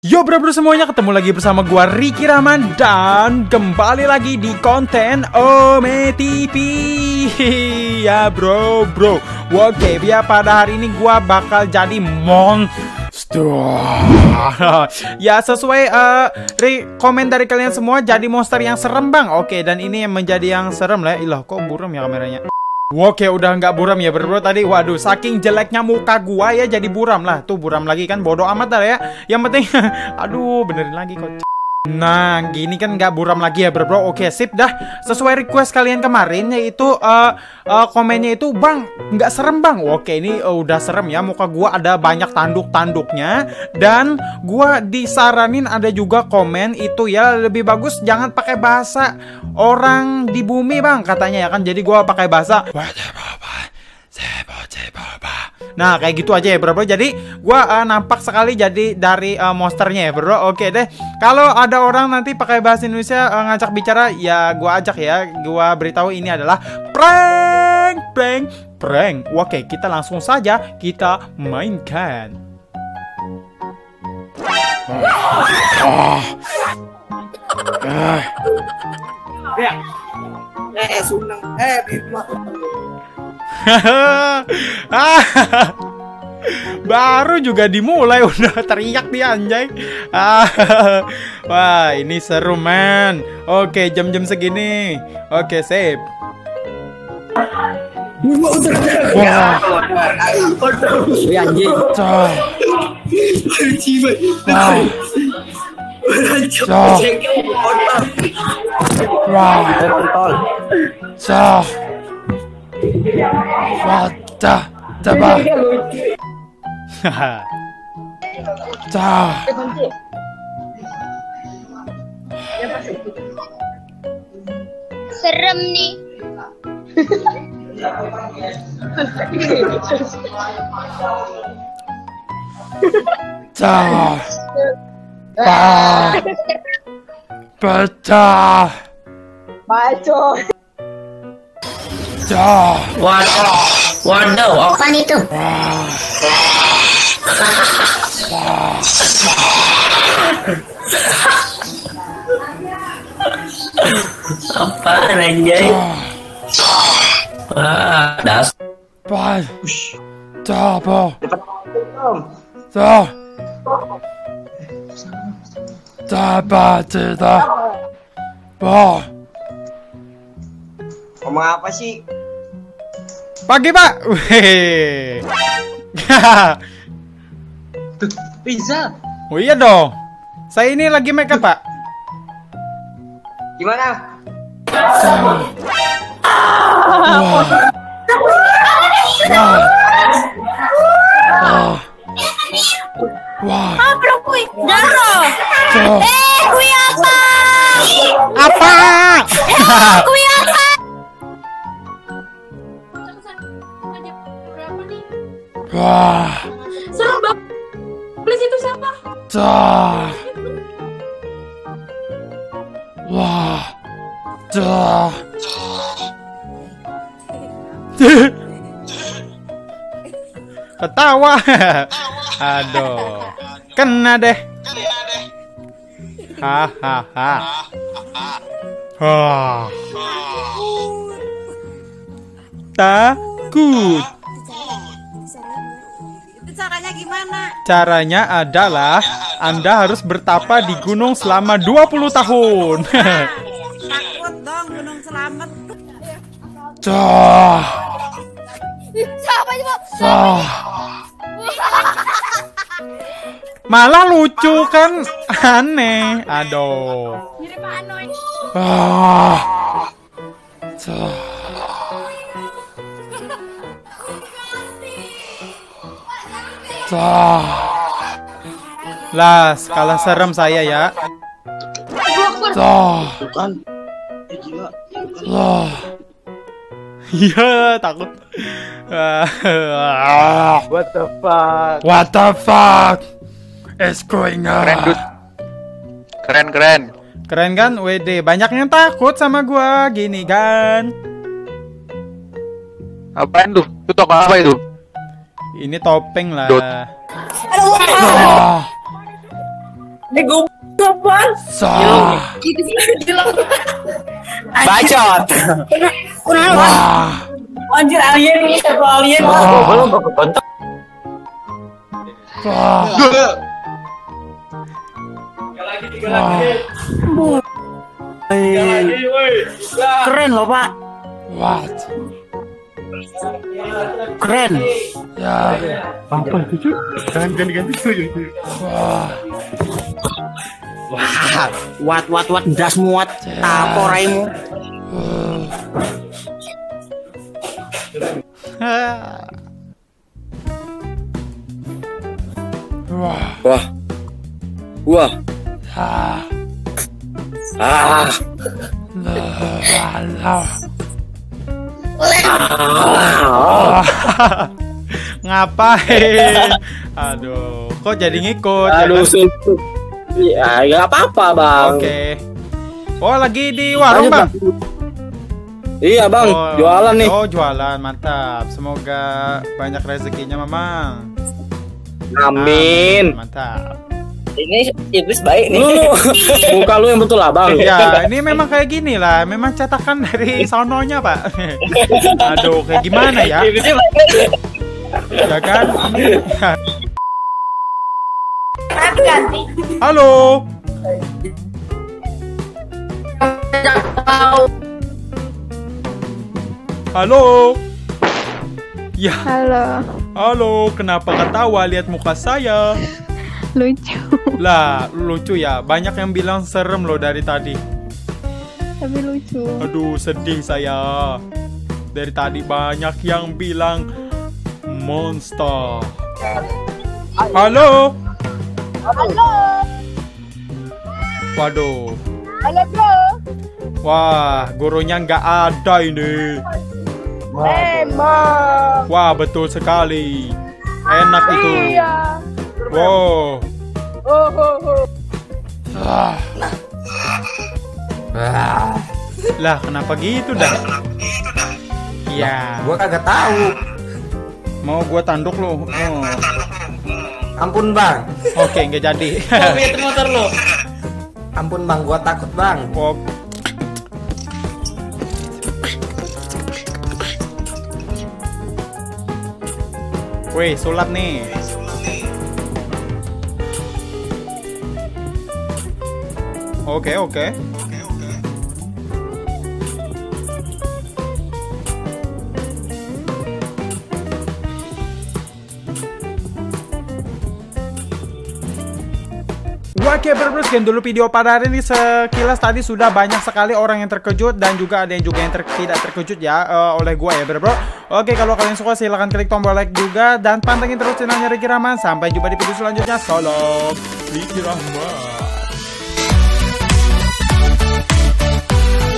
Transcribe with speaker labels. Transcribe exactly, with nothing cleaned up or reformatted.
Speaker 1: Yo bro bro semuanya, ketemu lagi bersama gua Ricky Rahman dan kembali lagi di konten Ome T V. Ya bro bro. Oke, biar pada hari ini gua bakal jadi monster. Ya sesuai uh, komen dari kalian semua, jadi monster yang serem bang. Oke, dan ini yang menjadi yang serem lah. Ilah kok buram ya kameranya. Oke, udah nggak buram ya bro, bro tadi. Waduh, saking jeleknya muka gua ya jadi buram lah. Tuh buram lagi kan, bodoh amat lah ya. Yang penting, aduh benerin lagi kok. Nah, gini kan nggak buram lagi ya bro, bro. Oke, sip dah. Sesuai request kalian kemarin, yaitu uh, uh, komennya itu, bang, nggak serem bang. Oke, ini uh, udah serem ya. Muka gua ada banyak tanduk-tanduknya. Dan gua disaranin ada juga komen itu ya, lebih bagus jangan pakai bahasa orang di bumi bang, katanya ya kan. Jadi gua pakai bahasa nah kayak gitu aja ya bro, bro. Jadi gua uh, nampak sekali jadi dari uh, monsternya ya bro. Oke deh, kalau ada orang nanti pakai bahasa Indonesia uh, ngajak bicara, ya gua ajak ya. Gua beritahu ini adalah prank, prank, prank. Oke, kita langsung saja kita mainkan. Oh.
Speaker 2: Ya. Eh, sunang. Eh, bima.
Speaker 1: Baru juga dimulai udah teriak dia anjay. Wah, ini seru man. Oke, jam-jam segini. Oke, sip. Wah.
Speaker 2: Anjing.
Speaker 1: Wah. Wah. Wadah, coba. Cah.
Speaker 3: Serem nih.
Speaker 1: Cah. Pah. Pecah.
Speaker 2: Bacot.
Speaker 1: Cah.
Speaker 4: Waduh, waduh, apa itu? Apa anjay? Wah, das.
Speaker 1: Pai. Cah, po. Cah. Cah, pa, cita. Po.
Speaker 2: Ngomong apa sih?
Speaker 1: Pagi pak. Wih.
Speaker 2: Tuh, Rizal.
Speaker 1: Oh iya dong. Saya ini lagi make up pak.
Speaker 2: Gimana?
Speaker 1: Wah. Wah. Wah. Wah.
Speaker 3: Ah, bro, kuy. Daro.
Speaker 1: Wah.
Speaker 3: Eh, kuy apa?
Speaker 1: Apa?
Speaker 3: Eh, kuy apa?
Speaker 1: Wah.
Speaker 3: Serem banget. Please itu siapa?
Speaker 1: Cah. Wah. Cah. Ketawa. Aduh. Kena deh. Hahaha. Wah. Takut.
Speaker 3: Caranya gimana?
Speaker 1: Caranya adalah Anda harus bertapa di gunung selama dua puluh tahun.
Speaker 3: Takut dong gunung selamat.
Speaker 1: Cah.
Speaker 3: Siapa itu?
Speaker 1: Cah. Malah lucu kan, aneh. Aduh.
Speaker 3: Mirip Anoy.
Speaker 1: Ah. Cah. Cah. Lah, kalah serem saya ya. Cah.
Speaker 2: Bukan. Eh, gila.
Speaker 1: Lah. Iya, takut.
Speaker 2: What the fuck?
Speaker 1: What the fuck is going on?
Speaker 5: Keren, Dut. Keren, keren.
Speaker 1: Keren kan? W D, banyak yang takut sama gua gini kan.
Speaker 5: Apaan tuh? Itu toko apa itu?
Speaker 1: Ini topeng lah.
Speaker 5: Dut.
Speaker 1: Ah.
Speaker 4: Eh gue apaan?
Speaker 1: Sah.
Speaker 4: Bacot.
Speaker 1: Wah.
Speaker 4: Anjir alien ini satu alien.
Speaker 1: Wah.
Speaker 4: Belum baku kontak.
Speaker 1: Wah. Wah.
Speaker 4: Keren loh pak.
Speaker 1: What?
Speaker 4: Keren.
Speaker 1: Ya.
Speaker 2: Apa itu cuy? Jangan ganti-ganti cuy.
Speaker 1: Wah.
Speaker 4: Wah. Wat wat wat das muat. Apa raimu?
Speaker 1: Wah.
Speaker 6: Wah. Wah.
Speaker 1: Ah.
Speaker 6: Ah.
Speaker 1: Lah, lah.
Speaker 6: Ah.
Speaker 1: Ngapain? Aduh, kok jadi ngikut?
Speaker 6: Aduh,
Speaker 1: ya kan?
Speaker 6: sumpah. Ya, nggak apa-apa, Bang.
Speaker 1: Oke. Oh, lagi di warung,
Speaker 6: Lanjut,
Speaker 1: Bang?
Speaker 6: Iya, Bang.
Speaker 1: Oh,
Speaker 6: Jualan nih.
Speaker 1: Oh, jualan. Mantap. Semoga banyak rezekinya, Mamang.
Speaker 6: Amin.
Speaker 1: Mantap.
Speaker 4: Ini iblis baik nih.
Speaker 6: Lu, muka lu yang betul lah, Bang.
Speaker 1: Ya, ini memang kayak gini lah. Memang cetakan dari sononya, Pak. Aduh, kayak gimana ya?
Speaker 4: Iblisnya baik.
Speaker 1: Ya kan?
Speaker 3: Ganti.
Speaker 1: Halo. Halo. Ya.
Speaker 7: Halo,
Speaker 1: Halo, kenapa ketawa lihat muka saya?
Speaker 7: lucu.
Speaker 1: Lah, lucu ya. Banyak yang bilang serem loh dari tadi.
Speaker 7: Tapi lucu.
Speaker 1: Aduh, sedih saya. Dari tadi banyak yang bilang monster. Halo.
Speaker 3: Halo.
Speaker 1: Waduh.
Speaker 3: Halo bro.
Speaker 1: Wah, gurunya nggak ada ini.
Speaker 3: Emang.
Speaker 1: Wah, betul sekali. Enak itu.
Speaker 3: Iya.
Speaker 1: Wow.
Speaker 3: Oh, oh, oh.
Speaker 1: Ah. Ah. Lah, kenapa gitu dah? Iya.
Speaker 8: Gua kagak tahu.
Speaker 1: Mau gua tanduk lo. Oh.
Speaker 8: Ampun bang.
Speaker 1: Oke, nggak jadi.
Speaker 4: Lihat motor lo.
Speaker 8: Ampun bang, gua takut bang.
Speaker 1: Oh. Wih, sulap nih. Oke, oke. Oke bro, sekian dulu video pada hari ini. Sekilas tadi sudah banyak sekali orang yang terkejut dan juga ada yang juga yang ter tidak terkejut ya uh, oleh gue ya bro, bro. Oke, kalau kalian suka silahkan klik tombol like juga dan pantengin terus channelnya Ricky Rahman. Sampai jumpa di video selanjutnya. Salam Ricky Rahman.